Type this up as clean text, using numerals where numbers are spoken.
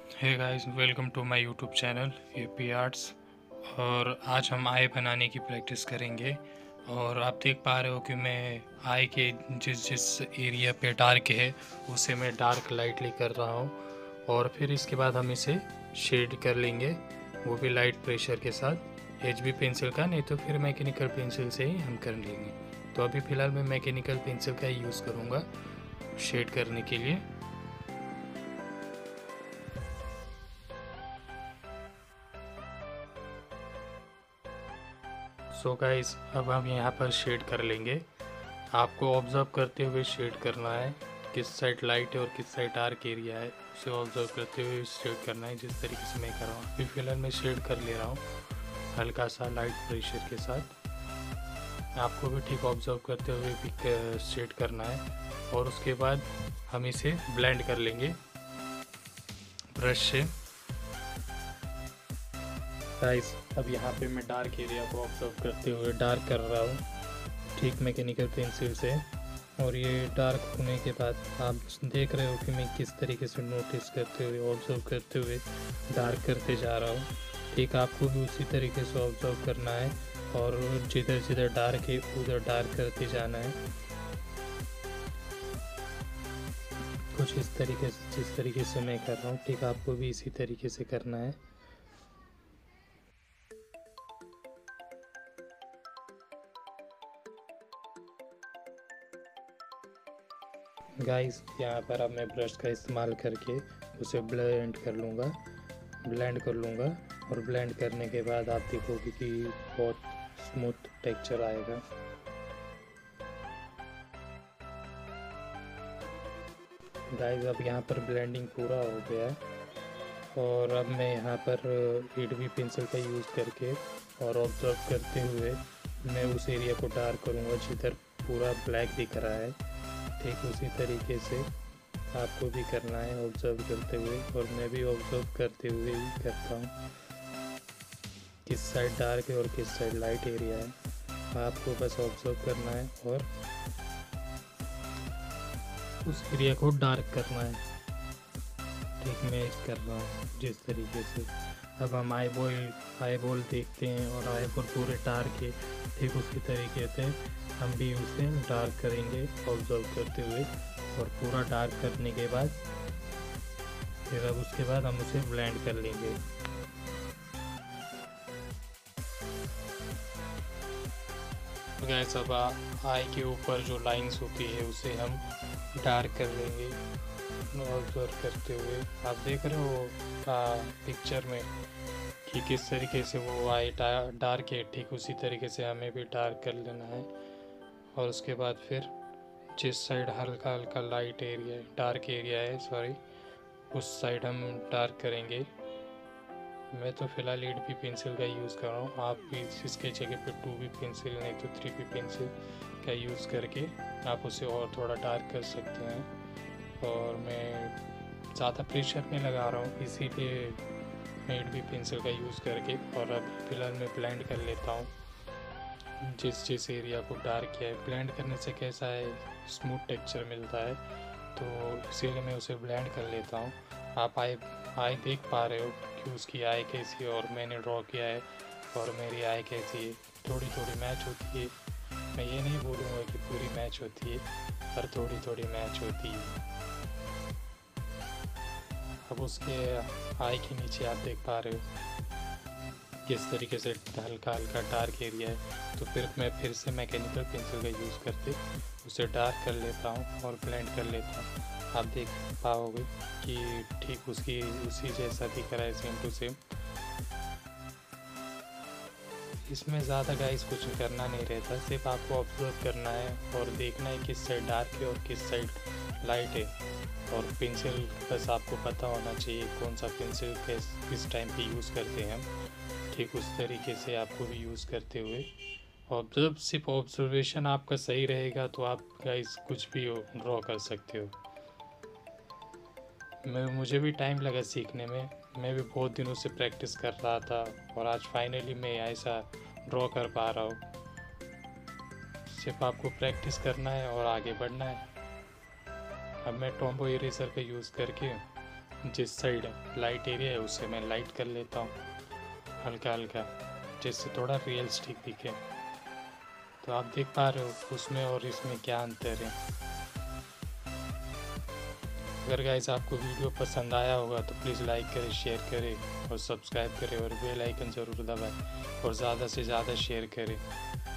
Hey guys, welcome to my YouTube channel AP arts. और आज हम आई बनाने की प्रैक्टिस करेंगे। और आप देख पा रहे हो कि मैं आई के जिस जिस एरिया पे डार्क है उसे मैं डार्क लाइटली कर रहा हूँ। और फिर इसके बाद हम इसे शेड कर लेंगे, वो भी लाइट प्रेशर के साथ। एचबी पेंसिल का, नहीं तो फिर मैकेनिकल पेंसिल से ही हम कर लेंगे। तो अभी फ़िलहाल मैं मैकेनिकल पेंसिल का ही यूज़ करूँगा शेड करने के लिए। सो गाइस, अब हम यहाँ पर शेड कर लेंगे। आपको ऑब्जर्व करते हुए शेड करना है, किस साइड लाइट है और किस साइड डार्क एरिया है उसे ऑब्जर्व करते हुए शेड करना है, जिस तरीके से मैं कर रहा हूँ। अभी फिलहाल मैं शेड कर ले रहा हूँ हल्का सा लाइट प्रेशर के साथ। आपको भी ठीक ऑब्जर्व करते हुए भी शेड करना है। और उसके बाद हम इसे ब्लेंड कर लेंगे ब्रश से। गाइस, अब यहाँ पे मैं डार्क एरिया को ऑब्जर्व करते हुए डार्क कर रहा हूँ ठीक मैकेनिकल पेंसिल से। और ये डार्क होने के बाद आप देख रहे हो कि मैं किस तरीके से नोटिस करते हुए ऑब्जर्व करते हुए डार्क करते जा रहा हूँ। ठीक आपको भी उसी तरीके से ऑब्जर्व करना है और जिधर जिधर डार्क है उधर डार्क करते जाना है, कुछ इस तरीके से जिस तरीके से मैं कर रहा हूँ ठीक आपको भी इसी तरीके से करना है। गाइस, यहाँ पर अब मैं ब्रश का इस्तेमाल करके उसे ब्लेंड कर लूँगा। और ब्लेंड करने के बाद आप देखोगे कि बहुत स्मूथ टेक्सचर आएगा। गाइस, अब यहाँ पर ब्लेंडिंग पूरा हो गया है। और अब मैं यहाँ पर एडबी पेंसिल का यूज़ करके और ऑब्जर्व करते हुए मैं उस एरिया को डार्क करूँगा जिधर पूरा ब्लैक दिख रहा है। ठीक उसी तरीके से आपको भी करना है ऑब्जर्व करते हुए, और मैं भी ऑब्जर्व करते हुए ही करता हूँ किस साइड डार्क है और किस साइड लाइट एरिया है। आपको बस ऑब्जर्व करना है और उस एरिया को डार्क करना है। ठीक मैं कर रहा हूँ जिस तरीके से। अब हम आई बॉल देखते हैं और आई बॉल पूरे डार्क है, ठीक उसी तरीके से हम भी उसे डार्क करेंगे ऑब्जर्व करते हुए। और पूरा डार्क करने के बाद फिर अब उसके बाद हम उसे ब्लेंड कर लेंगे। गैस, अब आई के ऊपर जो लाइंस होती है उसे हम डार्क कर लेंगे ऑब्जर्व करते हुए। आप देख रहे हो पिक्चर में कि किस तरीके से वो आई डार्क है, ठीक उसी तरीके से हमें भी डार्क कर लेना है। और उसके बाद फिर जिस साइड हल्का हल्का लाइट एरिया है, डार्क एरिया है सॉरी, उस साइड हम डार्क करेंगे। मैं तो फ़िलहाल 8B पेंसिल का यूज़ कर रहा हूँ। आप भी इसके जगह पे 2B पेंसिल नहीं तो 3B पेंसिल का यूज़ करके आप उसे और थोड़ा डार्क कर सकते हैं। और मैं ज़्यादा प्रेशर नहीं लगा रहा हूँ, इसीलिए मैं 8B पेंसिल का यूज़ करके और अब फ़िलहाल मैं ब्लेंड कर लेता हूँ जिस जिस एरिया को डार्क किया है। ब्लेंड करने से कैसा है, स्मूथ टेक्सचर मिलता है, तो इसीलिए मैं उसे ब्लेंड कर लेता हूँ। आप आई देख पा रहे हो कि उसकी आई कैसी है और मैंने ड्रॉ किया है और मेरी आई कैसी है, थोड़ी थोड़ी मैच होती है। मैं ये नहीं बोलूँगा कि पूरी मैच होती है, पर थोड़ी थोड़ी मैच होती है। अब उसके आई के नीचे आप देख पा रहे हो किस तरीके से हल्का हल्का डार्क एरिया है। तो फिर मैं फिर से मैकेनिकल पेंसिल का यूज़ करके उसे डार्क कर लेता हूँ और ब्लेंड कर लेता हूँ। आप देख पाओगे कि ठीक उसी जैसा दिख रहा है, सेम टू सेम। इसमें ज़्यादा गाइस कुछ करना नहीं रहता, सिर्फ आपको ऑब्जर्व करना है और देखना है किस साइड डार्क है और किस साइड लाइट है। और पेंसिल बस आपको पता होना चाहिए कौन सा पेंसिल किस टाइम पे यूज़ करते हैं हम, ठीक उस तरीके से आपको भी यूज़ करते हुए सिर्फ ऑब्जर्वेशन आपका सही रहेगा तो आप गाइस कुछ भी ड्रॉ कर सकते हो। मुझे भी टाइम लगा सीखने में, मैं भी बहुत दिनों से प्रैक्टिस कर रहा था और आज फाइनली मैं ऐसा ड्रॉ कर पा रहा हूँ। सिर्फ आपको प्रैक्टिस करना है और आगे बढ़ना है। अब मैं टॉम्बो इरेजर का यूज़ करके जिस साइड लाइट एरिया है उसे मैं लाइट कर लेता हूँ हल्का हल्का, जिससे थोड़ा रियलिस्टिक दिखे। तो आप देख पा रहे हो उसमें और इसमें क्या अंतर है। अगर गाइस आपको वीडियो पसंद आया होगा तो प्लीज़ लाइक करें, शेयर करें और सब्सक्राइब करें और बेल आइकन ज़रूर दबाएं और ज़्यादा से ज़्यादा शेयर करें।